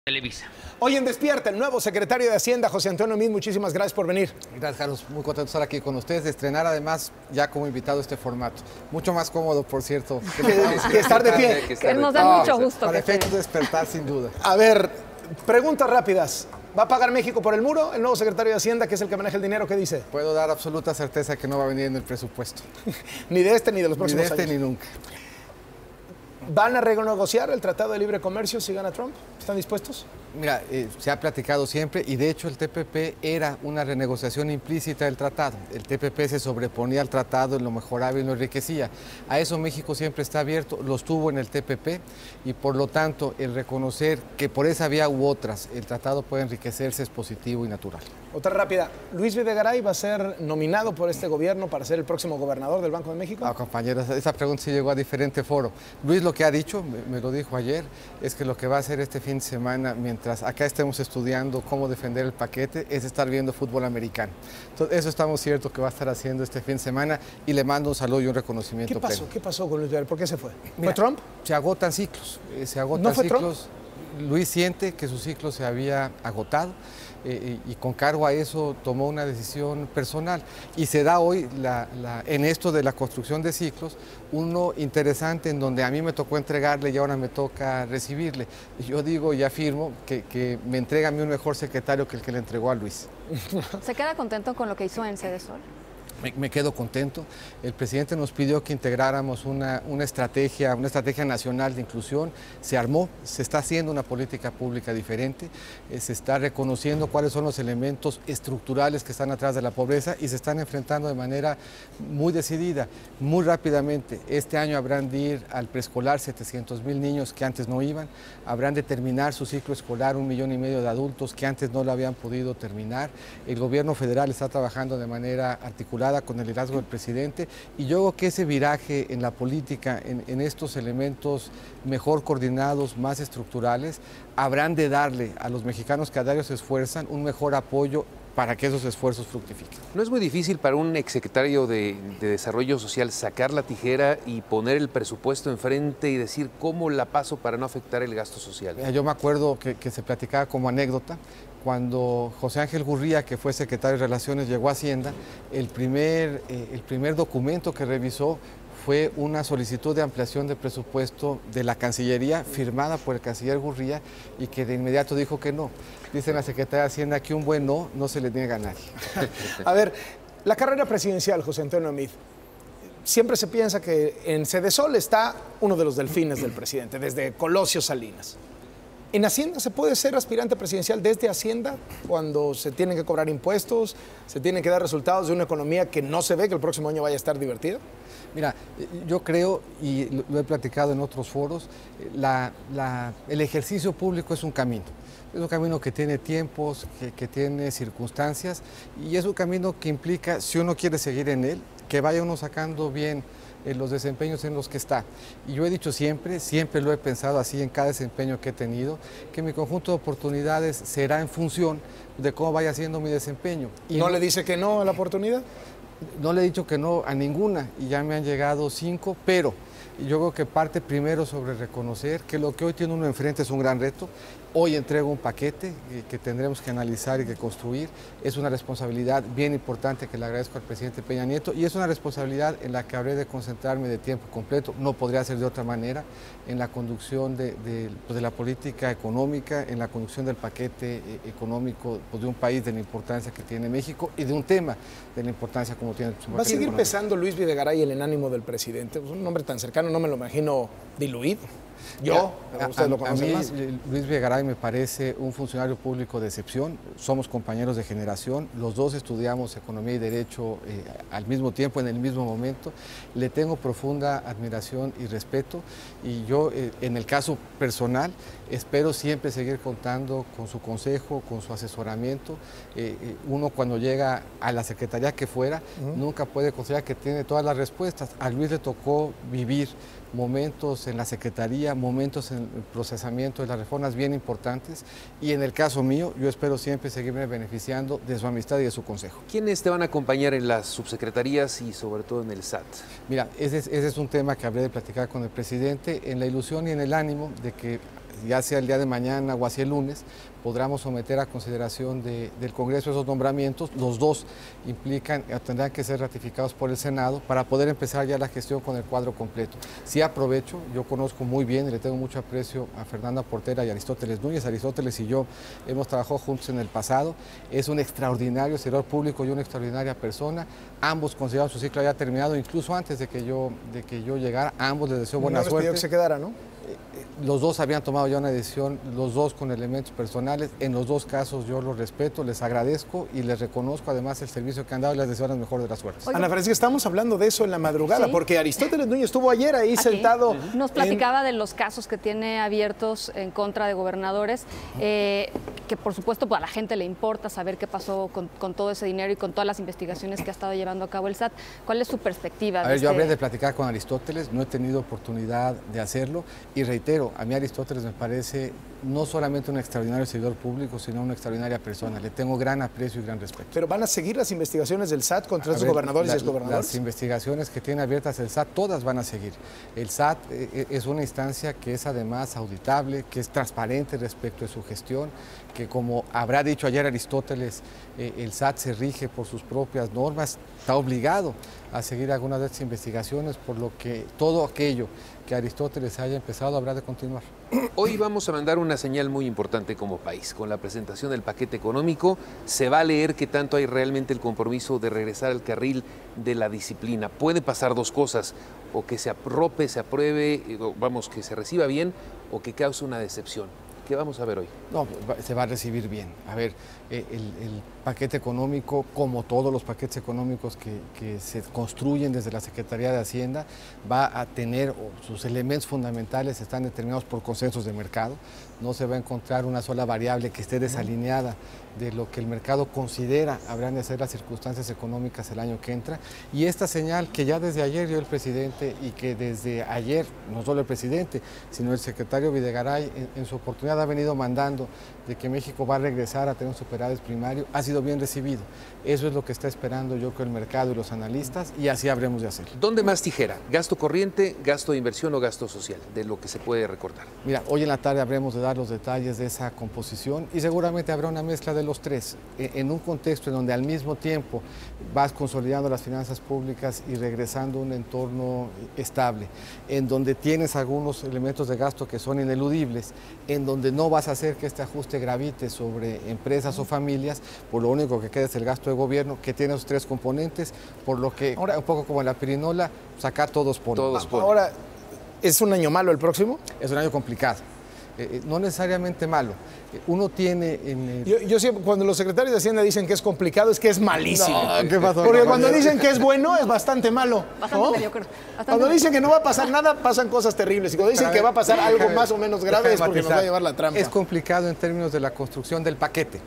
Televisa. Hoy en Despierta, el nuevo secretario de Hacienda, José Antonio Meade, muchísimas gracias por venir. Gracias, Carlos. Muy contento de estar aquí con ustedes, de estrenar además ya como invitado este formato. Mucho más cómodo, por cierto. Que estar de pie. Que nos da mucho gusto. Para efectos de despertar, sin duda. A ver, preguntas rápidas. ¿Va a pagar México por el muro? El nuevo secretario de Hacienda, que es el que maneja el dinero, ¿qué dice? Puedo dar absoluta certeza que no va a venir en el presupuesto. Ni de este ni de los próximos años. Ni de este años. ni nunca. ¿Van a renegociar el Tratado de Libre Comercio si gana Trump? ¿Están dispuestos? Mira, se ha platicado siempre y de hecho el TPP era una renegociación implícita del tratado. El TPP se sobreponía al tratado en lo mejoraba y lo enriquecía. A eso México siempre está abierto, lo estuvo en el TPP y por lo tanto el reconocer que por esa vía u otras el tratado puede enriquecerse es positivo y natural. Otra rápida, ¿Luis Videgaray va a ser nominado por este gobierno para ser el próximo gobernador del Banco de México? Ah, compañeros, esa pregunta sí llegó a diferente foro. Luis lo que ha dicho, me lo dijo ayer, es que lo que va a hacer este fin de semana, mientras acá estemos estudiando cómo defender el paquete, es estar viendo fútbol americano. Entonces, eso estamos ciertos que va a estar haciendo este fin de semana y le mando un saludo y un reconocimiento. ¿Qué pasó con Luis Videgaray? ¿Por qué se fue? Mira, ¿Fue Trump? Se agotan ciclos, ¿No fue Trump? Luis siente que su ciclo se había agotado y con cargo a eso tomó una decisión personal. Y se da hoy, en esto de la construcción de ciclos, uno interesante en donde a mí me tocó entregarle y ahora me toca recibirle. Y yo digo y afirmo que me entrega a mí un mejor secretario que el que le entregó a Luis. ¿Se queda contento con lo que hizo en Cedesol? Me quedo contento. El presidente nos pidió que integráramos una estrategia nacional de inclusión. Se armó, se está haciendo una política pública diferente, se está reconociendo cuáles son los elementos estructurales que están atrás de la pobreza y se están enfrentando de manera muy decidida, muy rápidamente. Este año habrán de ir al preescolar 700,000 niños que antes no iban, habrán de terminar su ciclo escolar 1,5 millones de adultos que antes no lo habían podido terminar. El gobierno federal está trabajando de manera articulada con el liderazgo del presidente y yo creo que ese viraje en la política, en estos elementos mejor coordinados, más estructurales, habrán de darle a los mexicanos que a diario se esfuerzan un mejor apoyo para que esos esfuerzos fructifiquen. ¿No es muy difícil para un exsecretario de Desarrollo Social sacar la tijera y poner el presupuesto enfrente y decir cómo la paso para no afectar el gasto social? Yo me acuerdo que se platicaba como anécdota, cuando José Ángel Gurría, que fue secretario de Relaciones, llegó a Hacienda, el primer documento que revisó fue una solicitud de ampliación de presupuesto de la Cancillería, firmada por el canciller Gurría, y que de inmediato dijo que no. Dice la Secretaría de Hacienda que un buen no se le niega a nadie. A ver, la carrera presidencial, José Antonio Meade. Siempre se piensa que en Cedesol está uno de los delfines del presidente, desde Colosio Salinas. ¿En Hacienda se puede ser aspirante presidencial desde Hacienda cuando se tienen que cobrar impuestos, se tienen que dar resultados de una economía que no se ve que el próximo año vaya a estar divertida? Mira, yo creo, y lo he platicado en otros foros, el ejercicio público es un camino. Es un camino que tiene tiempos, que tiene circunstancias, y es un camino que implica, si uno quiere seguir en él, que vaya uno sacando bien los desempeños en los que está. Y yo he dicho siempre lo he pensado así en cada desempeño que he tenido, que mi conjunto de oportunidades será en función de cómo vaya siendo mi desempeño. ¿Y no le dice que no a la oportunidad? No le he dicho que no a ninguna y ya me han llegado 5, pero yo creo que parte primero sobre reconocer que lo que hoy tiene uno enfrente es un gran reto. Hoy entrego un paquete que tendremos que analizar y que construir. Es una responsabilidad bien importante que le agradezco al presidente Peña Nieto y es una responsabilidad en la que habré de concentrarme de tiempo completo. No podría ser de otra manera en la conducción de la política económica, en la conducción del paquete económico de un país de la importancia que tiene México y de un tema de la importancia como tiene su paquete. ¿Va a seguir pesando Luis Videgaray en el ánimo del presidente? Un nombre tan cercano, no me lo imagino diluido. Ustedes lo conocen más. Luis Videgaray me parece un funcionario público de excepción, somos compañeros de generación, los dos estudiamos Economía y Derecho al mismo tiempo, en el mismo momento, le tengo profunda admiración y respeto y yo en el caso personal espero siempre seguir contando con su consejo, con su asesoramiento. Uno cuando llega a la secretaría que fuera, nunca puede considerar que tiene todas las respuestas. A Luis le tocó vivir momentos en la Secretaría, momentos en el procesamiento de las reformas bien importantes y en el caso mío yo espero siempre seguirme beneficiando de su amistad y de su consejo. ¿Quiénes te van a acompañar en las subsecretarías y sobre todo en el SAT? Mira, ese es un tema que habré de platicar con el presidente en la ilusión y en el ánimo de que ya sea el día de mañana o hacia el lunes, podremos someter a consideración del Congreso esos nombramientos. Los dos tendrán que ser ratificados por el Senado para poder empezar ya la gestión con el cuadro completo. Sí aprovecho, yo conozco muy bien y le tengo mucho aprecio a Fernanda Portera y a Aristóteles Núñez. Aristóteles y yo hemos trabajado juntos en el pasado. Es un extraordinario servidor público y una extraordinaria persona. Ambos consideraron su ciclo ya terminado, incluso antes de que yo llegara. A ambos les deseo buena suerte. Que se quedara, ¿no? Los dos habían tomado ya una decisión, los dos con elementos personales. En los dos casos yo los respeto, les agradezco y les reconozco además el servicio que han dado y les deseo la mejor de las suertes. Ana Francisca, estamos hablando de eso en la madrugada, ¿sí? Porque Aristóteles Núñez estuvo ayer ahí sentado. Nos platicaba de los casos que tiene abiertos en contra de gobernadores, que por supuesto pues, a la gente le importa saber qué pasó con todo ese dinero y con todas las investigaciones que ha estado llevando a cabo el SAT. ¿Cuál es su perspectiva? A ver, yo hablé de platicar con Aristóteles, no he tenido oportunidad de hacerlo y reitero, a mí Aristóteles me parece no solamente un extraordinario servidor público, sino una extraordinaria persona. Le tengo gran aprecio y gran respeto. ¿Pero van a seguir las investigaciones del SAT contra esos gobernadores y exgobernadores? Las investigaciones que tiene abiertas el SAT, todas van a seguir. El SAT es una instancia que es además auditable, que es transparente respecto de su gestión, que como habrá dicho ayer Aristóteles, el SAT se rige por sus propias normas, está obligado a seguir algunas de estas investigaciones, por lo que todo aquello que Aristóteles haya empezado habrá de continuar. Hoy vamos a mandar una señal muy importante como país. Con la presentación del paquete económico se va a leer qué tanto hay realmente el compromiso de regresar al carril de la disciplina. Puede pasar dos cosas, o que se arrope, se apruebe, que se reciba bien, o que cause una decepción. ¿Qué vamos a ver hoy? No, se va a recibir bien. A ver, el paquete económico, como todos los paquetes económicos que se construyen desde la Secretaría de Hacienda, va a tener, sus elementos fundamentales están determinados por consensos de mercado. No se va a encontrar una sola variable que esté desalineada de lo que el mercado considera habrán de ser las circunstancias económicas el año que entra. Y esta señal que ya desde ayer dio el presidente y que desde ayer, no solo el presidente, sino el secretario Videgaray en su oportunidad ha venido mandando de que México va a regresar a tener un superávit primario, ha sido bien recibido. Eso es lo que está esperando yo creo el mercado y los analistas y así habremos de hacerlo. ¿Dónde más tijera? ¿Gasto corriente, gasto de inversión o gasto social? De lo que se puede recortar. Mira, hoy en la tarde habremos de dar los detalles de esa composición y seguramente habrá una mezcla de los tres, en un contexto en donde al mismo tiempo vas consolidando las finanzas públicas y regresando a un entorno estable, en donde tienes algunos elementos de gasto que son ineludibles, en donde no vas a hacer que este ajuste gravite sobre empresas o familias, por lo único que queda es el gasto de gobierno, que tiene esos tres componentes, por lo que, ahora, un poco como en la pirinola, sacar todos por todos. Ahora, ¿es un año malo el próximo? Es un año complicado. No necesariamente malo. Uno tiene Yo siempre, cuando los secretarios de Hacienda dicen que es complicado, es que es malísimo. No, ¿qué pasó? Porque cuando dicen que es bueno, es bastante malo. Bastante mediocre. Cuando dicen que no va a pasar nada, pasan cosas terribles. Y cuando dicen que va a pasar algo más o menos grave, es porque nos va a llevar la trampa. Es complicado en términos de la construcción del paquete.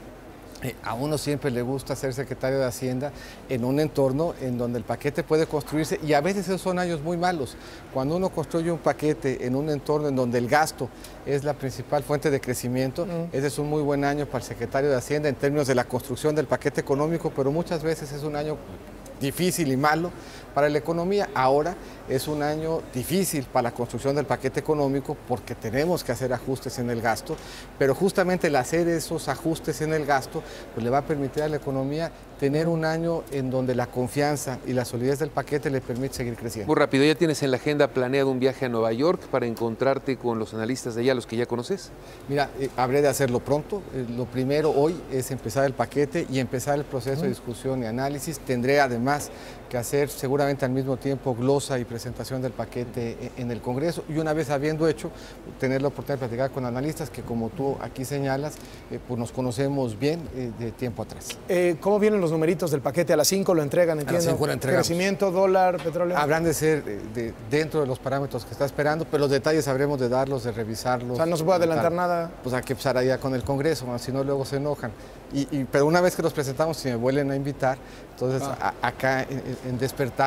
A uno siempre le gusta ser secretario de Hacienda en un entorno en donde el paquete puede construirse y a veces esos son años muy malos. Cuando uno construye un paquete en un entorno en donde el gasto es la principal fuente de crecimiento, ese es un muy buen año para el secretario de Hacienda en términos de la construcción del paquete económico, pero muchas veces es un año difícil y malo para la economía. Ahora es un año difícil para la construcción del paquete económico porque tenemos que hacer ajustes en el gasto, pero justamente el hacer esos ajustes en el gasto pues le va a permitir a la economía tener un año en donde la confianza y la solidez del paquete le permite seguir creciendo. Muy rápido, ¿ya tienes en la agenda planeado un viaje a Nueva York para encontrarte con los analistas de allá, los que ya conoces? Mira, habré de hacerlo pronto. Lo primero hoy es empezar el paquete y empezar el proceso de discusión y análisis. Tendré además que hacer seguramente al mismo tiempo glosa y presentación del paquete en el Congreso y una vez habiendo hecho, tener la oportunidad de platicar con analistas que como tú aquí señalas, pues nos conocemos bien de tiempo atrás. ¿Cómo vienen los numeritos del paquete? A las 5 lo entregan, entiendo. A las 5 lo entregamos. Crecimiento, dólar, petróleo. Habrán de ser dentro de los parámetros que está esperando, pero los detalles habremos de darlos, de revisarlos. O sea, no se puede adelantar nada. Pues hay que empezar allá con el Congreso, si no luego se enojan. Pero una vez que los presentamos, si me vuelven a invitar, entonces acá en Despertar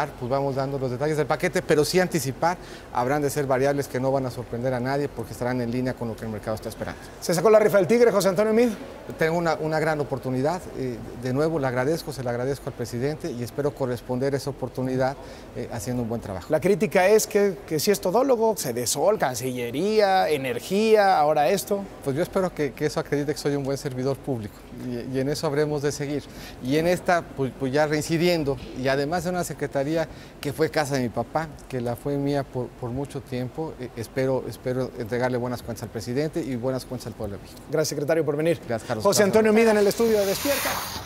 hablar, pues vamos dando los detalles del paquete, pero sí anticipar, habrán de ser variables que no van a sorprender a nadie porque estarán en línea con lo que el mercado está esperando. ¿Se sacó la rifa del tigre, José Antonio Meade? Tengo una gran oportunidad, de nuevo se le agradezco al presidente y espero corresponder a esa oportunidad haciendo un buen trabajo. La crítica es que si es todólogo, Sedesol, Cancillería, Energía, ahora esto. Pues yo espero que eso acredite que soy un buen servidor público y en eso habremos de seguir. Y en esta, pues ya reincidiendo, y además de una secretaría que fue casa de mi papá, que la fue mía por mucho tiempo, espero entregarle buenas cuentas al presidente y buenas cuentas al pueblo de México. Gracias, secretario, por venir. Gracias, Carlos. José Antonio Meade en el estudio de Despierta.